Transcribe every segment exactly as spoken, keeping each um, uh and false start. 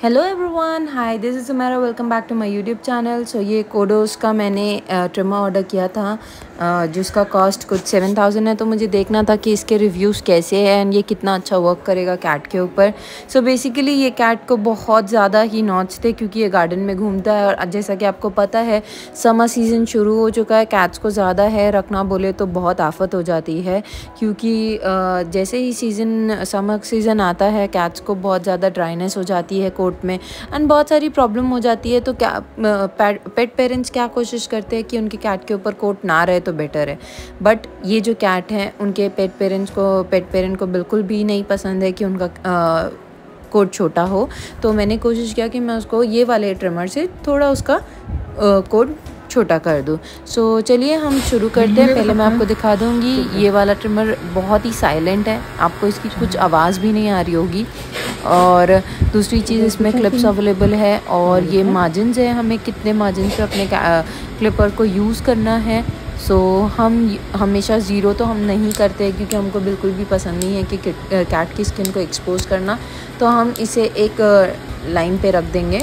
Hello everyone, hi, this is मेरा welcome back to my YouTube channel. So ये कोडोस का मैंने ट्रिमर ऑर्डर किया था uh, जिसका कॉस्ट कुछ सेवन थाउजेंड है। तो मुझे देखना था कि इसके रिव्यूज़ कैसे हैं एंड ये कितना अच्छा वर्क करेगा कैट के ऊपर। सो बेसिकली ये कैट को बहुत ज़्यादा ही नॉच थे क्योंकि ये गार्डन में घूमता है और जैसा कि आपको पता है समर सीज़न शुरू हो चुका है। कैट्स को ज़्यादा है रखना बोले तो बहुत आफत हो जाती है क्योंकि uh, जैसे ही सीज़न समर सीज़न आता है कैट्स को बहुत ज़्यादा ड्राइनेस हो जाती है कोट में एंड बहुत सारी प्रॉब्लम हो जाती है। तो क्या पेट पेरेंट्स क्या कोशिश करते हैं कि उनके कैट के ऊपर कोट ना रहे तो बेटर है। बट ये जो कैट हैं उनके पेट पेरेंट्स को पेट पेरेंट को बिल्कुल भी नहीं पसंद है कि उनका आ, कोट छोटा हो। तो मैंने कोशिश किया कि मैं उसको ये वाले ट्रिमर से थोड़ा उसका कोट छोटा कर दूँ। सो so, चलिए हम शुरू करते हैं। पहले मैं आपको दिखा दूँगी ये वाला ट्रिमर बहुत ही साइलेंट है, आपको इसकी कुछ आवाज़ भी नहीं आ रही होगी। और दूसरी चीज़ इसमें क्लिप्स अवेलेबल है और ये मार्जिन्स है, हमें कितने मार्जिन से अपने क्लिपर को यूज़ करना है। सो so, हम हमेशा ज़ीरो तो हम नहीं करते क्योंकि हमको बिल्कुल भी पसंद नहीं है कि कैट की स्किन को एक्सपोज करना। तो हम इसे एक लाइन पे रख देंगे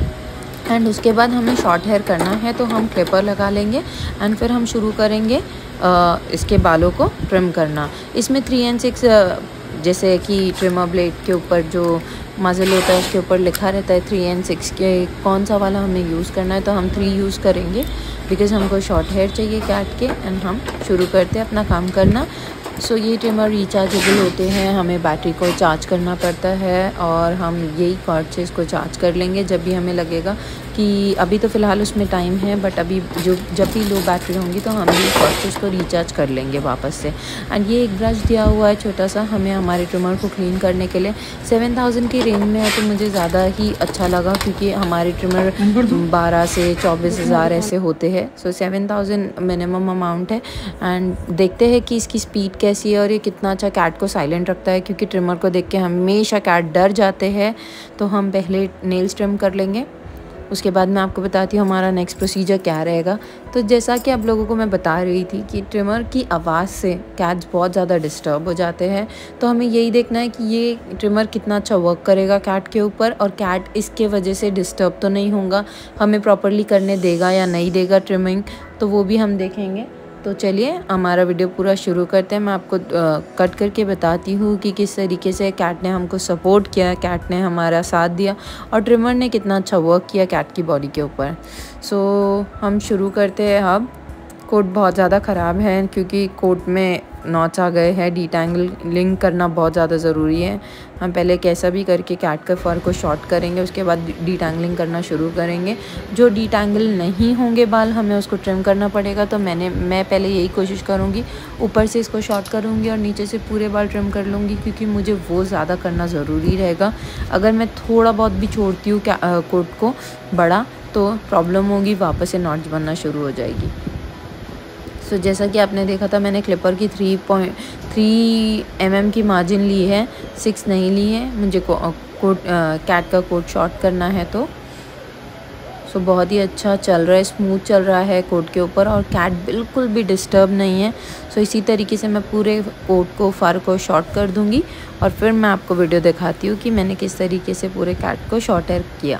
एंड उसके बाद हमें शॉर्ट हेयर करना है तो हम क्लिपर लगा लेंगे एंड फिर हम शुरू करेंगे आ, इसके बालों को ट्रिम करना। इसमें थ्री एंड सिक्स जैसे कि ट्रिमर ब्लेड के ऊपर जो मज़ल होता है उसके ऊपर लिखा रहता है थ्री एंड सिक्स के कौन सा वाला हमें यूज़ करना है। तो हम थ्री यूज़ करेंगे बिकॉज़ हमको शॉर्ट हेयर चाहिए कैट के। एंड हम शुरू करते हैं अपना काम करना। सो so, ये ट्रिमर रिचार्जेबल होते हैं, हमें बैटरी को चार्ज करना पड़ता है और हम यही कॉर्ड से इसको चार्ज कर लेंगे जब भी हमें लगेगा कि अभी तो फ़िलहाल उसमें टाइम है बट अभी जो जब भी लो बैटरी होंगी तो हम ये कॉर्ड से इसको रिचार्ज कर लेंगे वापस से। एंड ये एक ब्रश दिया हुआ है छोटा सा हमें हमारे ट्रिमर को क्लीन करने के लिए। सेवन थाउजेंड की रेंज में है तो मुझे ज़्यादा ही अच्छा लगा क्योंकि हमारे ट्रिमर बारह से चौबीस हज़ार ऐसे होते हैं। So seven thousand minimum amount है। एंड देखते हैं कि इसकी स्पीड कैसी है और ये कितना अच्छा कैट को साइलेंट रखता है क्योंकि ट्रिमर को देख के हमेशा कैट डर जाते हैं। तो हम पहले नेल्स ट्रिम कर लेंगे, उसके बाद मैं आपको बताती हूँ हमारा नेक्स्ट प्रोसीजर क्या रहेगा। तो जैसा कि आप लोगों को मैं बता रही थी कि ट्रिमर की आवाज़ से कैट्स बहुत ज़्यादा डिस्टर्ब हो जाते हैं। तो हमें यही देखना है कि ये ट्रिमर कितना अच्छा वर्क करेगा कैट के ऊपर और कैट इसके वजह से डिस्टर्ब तो नहीं होगा, हमें प्रॉपरली करने देगा या नहीं देगा ट्रिमिंग, तो वो भी हम देखेंगे। तो चलिए हमारा वीडियो पूरा शुरू करते हैं। मैं आपको आ, कट करके बताती हूँ कि किस तरीके से कैट ने हमको सपोर्ट किया, कैट ने हमारा साथ दिया और ट्रिमर ने कितना अच्छा वर्क किया कैट की बॉडी के ऊपर। सो हम शुरू करते हैं। अब कोट बहुत ज़्यादा ख़राब है क्योंकि कोट में नॉच आ गए हैं, डिटैंगलिंग करना बहुत ज़्यादा ज़रूरी है। हम पहले कैसा भी करके कैट के फर को शॉर्ट करेंगे, उसके बाद डिटैंगलिंग करना शुरू करेंगे। जो डिटैंगल नहीं होंगे बाल हमें उसको ट्रिम करना पड़ेगा। तो मैंने मैं पहले यही कोशिश करूँगी, ऊपर से इसको शॉर्ट करूँगी और नीचे से पूरे बाल ट्रिम कर लूँगी क्योंकि मुझे वो ज़्यादा करना ज़रूरी रहेगा। अगर मैं थोड़ा बहुत भी छोड़ती हूँ क्या कोट को बड़ा तो प्रॉब्लम होगी, वापस से नॉच बनना शुरू हो जाएगी। सो so, जैसा कि आपने देखा था मैंने क्लिपर की three point three M M की मार्जिन ली है, सिक्स नहीं ली है। मुझे को, कोट कैट का कोट शॉर्ट करना है तो सो so, बहुत ही अच्छा चल रहा है, स्मूथ चल रहा है कोट के ऊपर और कैट बिल्कुल भी डिस्टर्ब नहीं है। सो so, इसी तरीके से मैं पूरे कोट को फर को शॉर्ट कर दूंगी और फिर मैं आपको वीडियो दिखाती हूँ कि मैंने किस तरीके से पूरे कैट को शॉर्ट हेयर किया।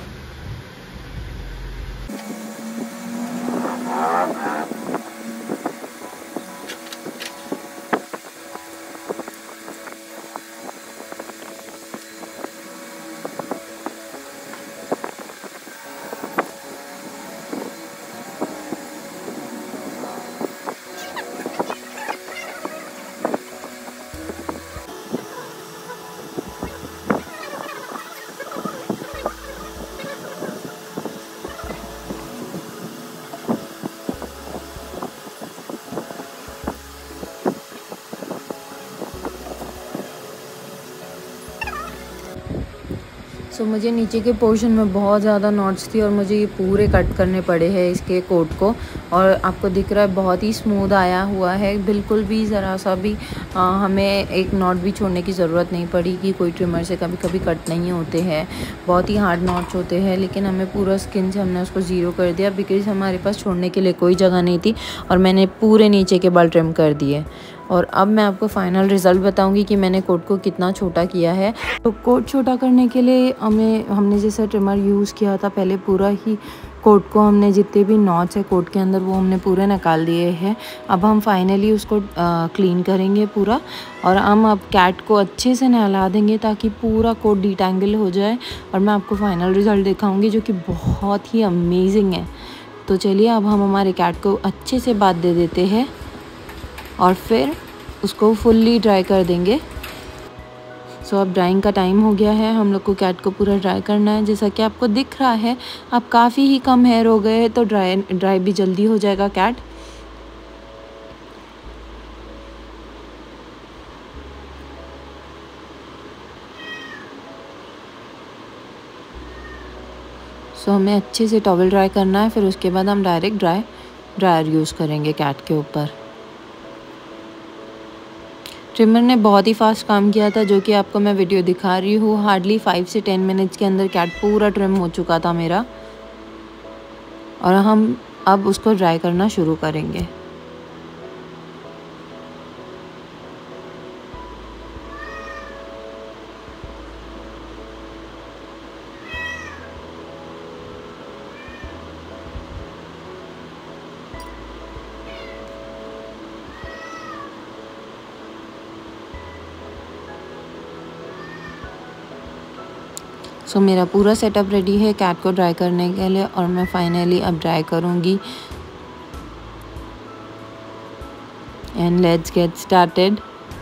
सो so, मुझे नीचे के पोर्शन में बहुत ज़्यादा नॉट्स थी और मुझे ये पूरे कट करने पड़े हैं इसके कोट को। और आपको दिख रहा है बहुत ही स्मूथ आया हुआ है, बिल्कुल भी ज़रा सा भी आ, हमें एक नॉट भी छोड़ने की ज़रूरत नहीं पड़ी कि कोई ट्रिमर से कभी कभी कट नहीं होते हैं, बहुत ही हार्ड नॉट्स होते हैं। लेकिन हमें पूरा स्किन से हमने उसको ज़ीरो कर दिया बिकॉज़ हमारे पास छोड़ने के लिए कोई जगह नहीं थी और मैंने पूरे नीचे के बाल ट्रिम कर दिए। और अब मैं आपको फ़ाइनल रिज़ल्ट बताऊंगी कि मैंने कोट को कितना छोटा किया है। तो कोट छोटा करने के लिए हमें हमने जैसा ट्रिमर यूज़ किया था पहले, पूरा ही कोट को हमने जितने भी नॉट्स है कोट के अंदर वो हमने पूरे निकाल दिए हैं। अब हम फाइनली उसको क्लीन करेंगे पूरा, और हम अब कैट को अच्छे से नहला देंगे ताकि पूरा कोट डिटेंगल हो जाए, और मैं आपको फ़ाइनल रिज़ल्ट दिखाऊंगी जो कि बहुत ही अमेजिंग है। तो चलिए अब हम हमारे कैट को अच्छे से बाथ दे देते हैं और फिर उसको फुल्ली ड्राई कर देंगे। सो so, अब ड्राइंग का टाइम हो गया है, हम लोग को कैट को पूरा ड्राई करना है। जैसा कि आपको दिख रहा है अब काफ़ी ही कम हेयर हो गए हैं, तो ड्राई ड्राई भी जल्दी हो जाएगा कैट। सो so, हमें अच्छे से टॉवल ड्राई करना है, फिर उसके बाद हम डायरेक्ट ड्राई ड्रायर यूज़ करेंगे कैट के ऊपर। ट्रिमर ने बहुत ही फास्ट काम किया था, जो कि आपको मैं वीडियो दिखा रही हूँ। हार्डली फाइव से टेन मिनट्स के अंदर कैट पूरा ट्रिम हो चुका था मेरा, और हम अब उसको ड्राई करना शुरू करेंगे। सो so, मेरा पूरा सेटअप रेडी है कैट को ड्राई करने के लिए, और मैं फाइनली अब ड्राई करूँगी। And let's get started.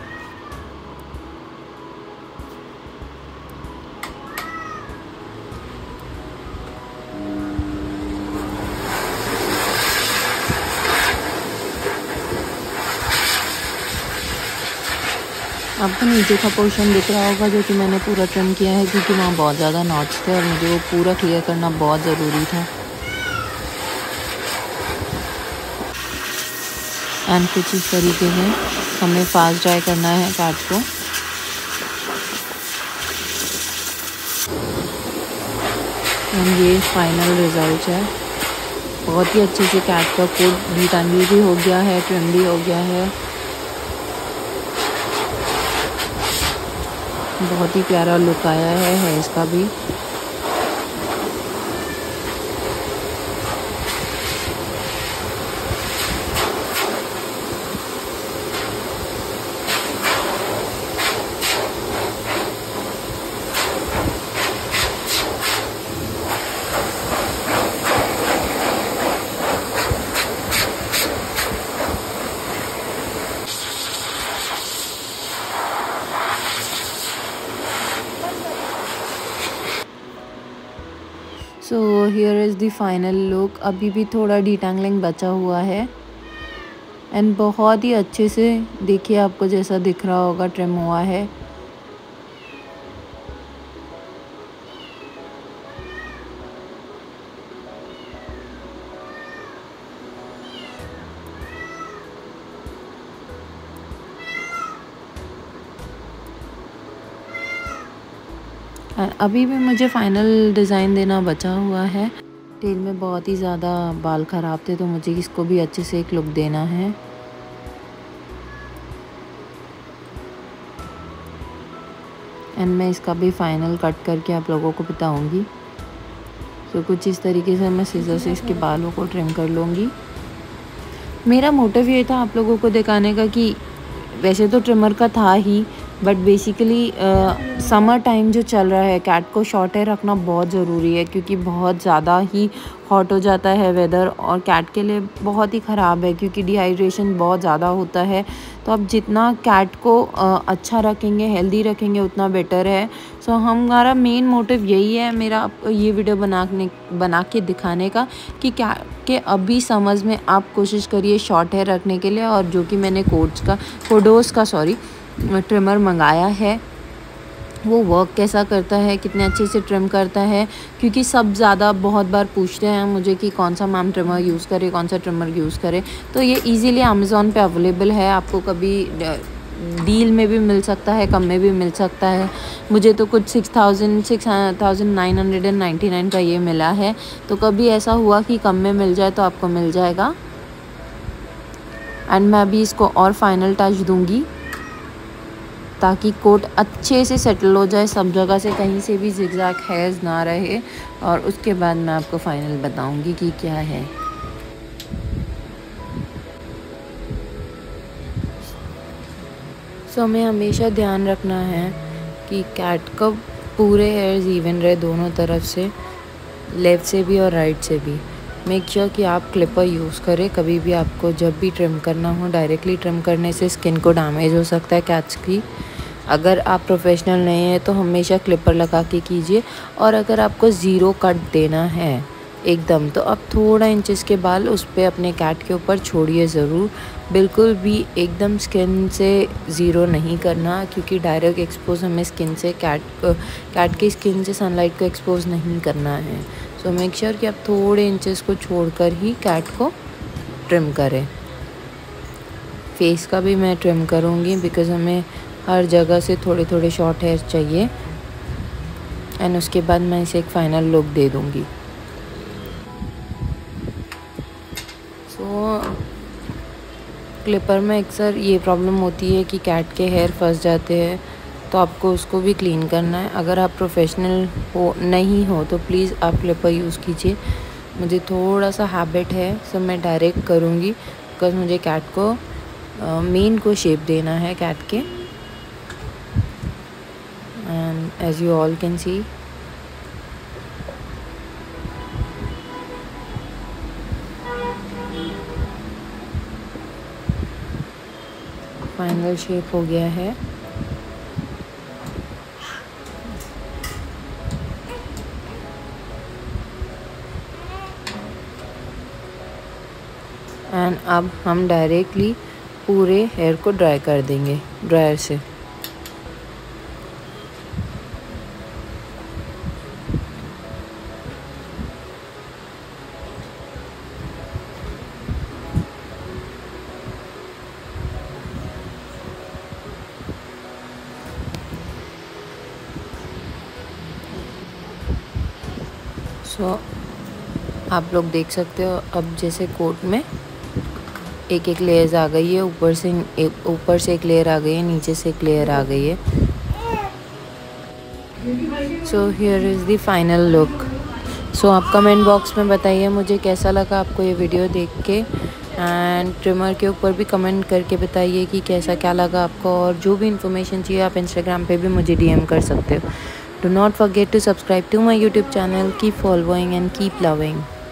आपको नीचे का पोर्शन दिख रहा होगा जो कि मैंने पूरा ट्रिम किया है, क्योंकि वहाँ बहुत ज़्यादा नॉट्स थे और मुझे वो पूरा क्लियर करना बहुत ज़रूरी था। एंड कुछ इस तरीके से हमें फास्ट ड्राई करना है कैट को। एंड ये फाइनल रिज़ल्ट है। बहुत ही अच्छे से कैट का कोट डिटेंगल भी हो गया है, ट्रिम भी हो गया है। बहुत ही प्यारा लुक आया है, है इसका भी। So here is the final look. अभी भी थोड़ा डिटेंगलिंग बचा हुआ है, एंड बहुत ही अच्छे से देखिए आपको जैसा दिख रहा होगा ट्रिम हुआ है। अभी भी मुझे फाइनल डिज़ाइन देना बचा हुआ है। टेल में बहुत ही ज़्यादा बाल ख़राब थे, तो मुझे इसको भी अच्छे से एक लुक देना है। एंड मैं इसका भी फाइनल कट करके आप लोगों को बताऊंगी। तो कुछ इस तरीके से मैं सीजर से इसके बालों को ट्रिम कर लूँगी। मेरा मोटिव ये था आप लोगों को दिखाने का कि वैसे तो ट्रिमर का था ही, बट बेसिकली समर टाइम जो चल रहा है कैट को शॉर्ट हेयर रखना बहुत ज़रूरी है, क्योंकि बहुत ज़्यादा ही हॉट हो जाता है वेदर, और कैट के लिए बहुत ही ख़राब है क्योंकि डिहाइड्रेशन बहुत ज़्यादा होता है। तो अब जितना कैट को uh, अच्छा रखेंगे, हेल्दी रखेंगे, उतना बेटर है। सो so, हमारा मेन मोटिव यही है मेरा आपको ये वीडियो बनाने बना के दिखाने का कि क्या कि अभी समझ में आप कोशिश करिए शॉर्ट हेयर रखने के लिए। और जो कि मैंने कोड्स का कोडोस का सॉरी ट्रिमर मंगाया है, वो वर्क कैसा करता है, कितने अच्छे से ट्रिम करता है, क्योंकि सब ज़्यादा बहुत बार पूछते हैं मुझे कि कौन सा मैम ट्रिमर यूज़ करे, कौन सा ट्रिमर यूज़ करे। तो ये इजीली अमेज़ॉन पे अवेलेबल है, आपको कभी डील में भी मिल सकता है, कम में भी मिल सकता है। मुझे तो कुछ six thousand six thousand nine hundred and ninety nine का ये मिला है। तो कभी ऐसा हुआ कि कम में मिल जाए तो आपको मिल जाएगा। एंड मैं अभी इसको और फाइनल टच दूंगी ताकि कोट अच्छे से सेटल हो जाए, सब जगह से कहीं से भी जिगजैग हेयर्स ना रहे। और उसके बाद मैं आपको फाइनल बताऊंगी कि क्या है। सो so, हमें हमेशा ध्यान रखना है कि कैट का पूरे हेयर्स इवन रहे दोनों तरफ से, लेफ़्ट से भी और राइट से भी। मेक श्योर कि आप क्लिपर यूज़ करें कभी भी। आपको जब भी ट्रिम करना हो, डायरेक्टली ट्रिम करने से स्किन को डैमेज हो सकता है कैट्स की। अगर आप प्रोफेशनल नहीं है तो हमेशा क्लिपर लगा के कीजिए। और अगर आपको ज़ीरो कट देना है एकदम, तो आप थोड़ा इंचेस के बाल उस पर अपने कैट के ऊपर छोड़िए ज़रूर। बिल्कुल भी एकदम स्किन से ज़ीरो नहीं करना, क्योंकि डायरेक्ट एक्सपोज हमें स्किन से कैट कैट की स्किन से सनलाइट को एक्सपोज नहीं करना है। सो मेक श्योर कि आप थोड़े इंचेस को छोड़कर ही कैट को ट्रिम करें। फेस का भी मैं ट्रिम करूँगी बिकॉज़ हमें हर जगह से थोड़े थोड़े शॉर्ट हेयर चाहिए। एंड उसके बाद मैं इसे एक फ़ाइनल लुक दे दूँगी। सो क्लिपर में अक्सर ये प्रॉब्लम होती है कि कैट के हेयर फंस जाते हैं, तो आपको उसको भी क्लीन करना है। अगर आप प्रोफेशनल हो नहीं हो तो प्लीज़ आप क्लिपर यूज़ कीजिए। मुझे थोड़ा सा हैबिट है, सो मैं डायरेक्ट करूँगी बिकॉज मुझे कैट को मेन uh, को शेप देना है कैट के। And as you all can see, final shape हो गया है। एंड अब हम डायरेक्टली पूरे हेयर को ड्राई कर देंगे ड्रायर से। सो so, आप लोग देख सकते हो अब जैसे कोट में एक एक लेयर्स आ गई है, ऊपर से एक ऊपर से एक लेयर आ गई है, नीचे से एक लेयर आ गई है। So here is the final look. So आप कमेंट बॉक्स में बताइए मुझे कैसा लगा आपको ये वीडियो देख के। एंड ट्रिमर के ऊपर भी कमेंट करके बताइए कि कैसा क्या लगा आपको। और जो भी इन्फॉर्मेशन चाहिए आप इंस्टाग्राम पे भी मुझे डीएम कर सकते हो। Do not forget to subscribe to my YouTube channel. Keep following and keep loving.